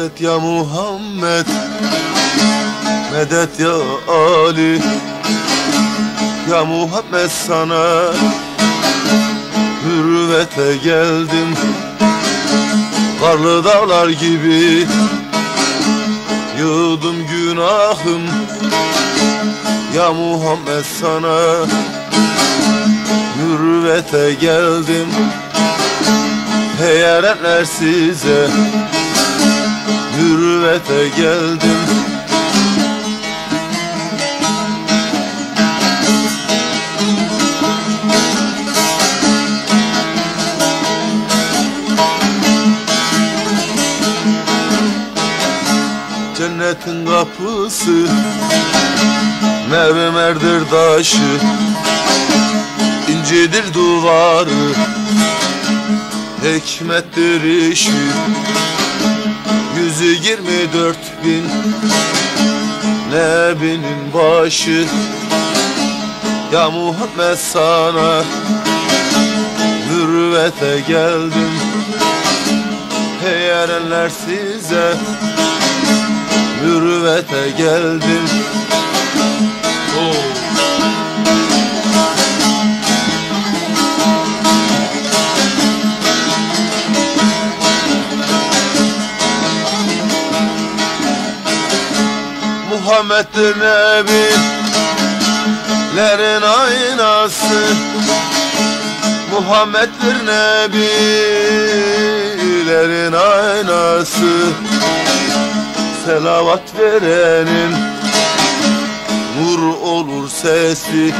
Medet ya Muhammed, medet ya Ali. Ya Muhammed sana hürvete geldim. Karlı dağlar gibi yığdım günahım. Ya Muhammed sana hürvete geldim. Hey erenler size hürvete geldim. Cennetin kapısı mermerdir taşı, incidir duvarı, hikmettir işi. 124.000 Nebinin başı. Ya Muhammed sana hürvete geldim. Hey erenler size hürvete geldim. Muhammed'dir nebilerin aynası. Muhammed'dir nebilerin aynası. Selavat verenin nur olur sesi.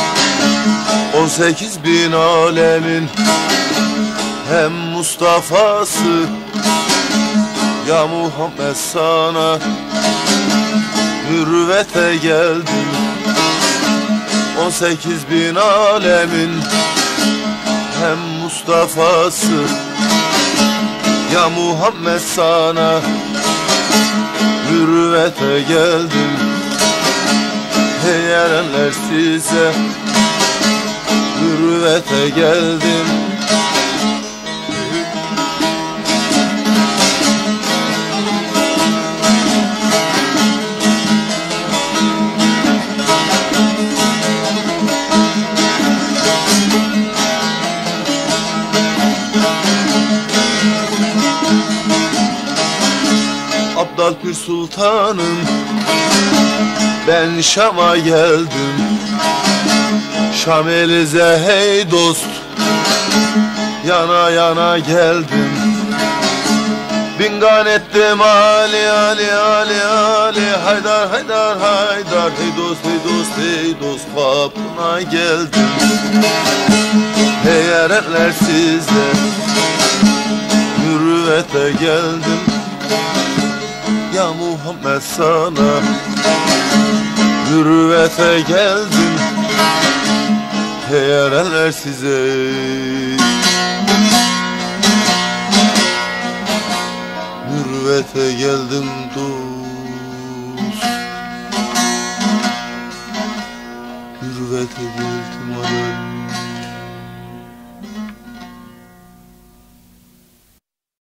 18.000 alemin hem Mustafa'sı. Ya Muhammed sana hürvete geldim. 18.000 alemin hem Mustafa'sı. Ya Muhammed sana hürvete geldim. Hey erenler size hürvete geldim. Abdal Pir Sultanım, ben Şam'a geldim. Şam Elize hey dost, yana yana geldim. Bingan ettim Ali Ali Ali Ali, Haydar Haydar Haydar. Hey dost hey dost hey dost, kapına geldim. Hey erenler size hürvete geldim. Ya Muhammed sana hürvete geldim. Hey erenler size hürvete geldim.